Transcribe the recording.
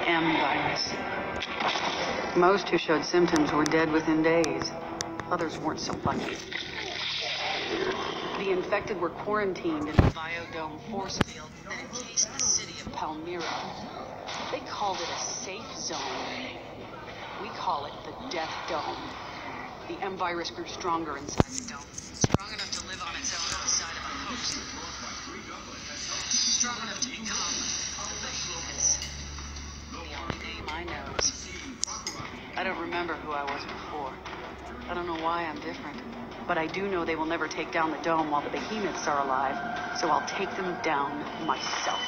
M virus. Most who showed symptoms were dead within days. Others weren't so lucky. The infected were quarantined in the Biodome force field that encased the city of Palmyra. They called it a safe zone. We call it the Death Dome. The M virus grew stronger inside the dome. Strong enough to live on its own outside of a host. Strong enough to become the behemoths. The only name I know is... I don't remember who I was before. I don't know why I'm different. But I do know they will never take down the dome while the behemoths are alive. So I'll take them down myself.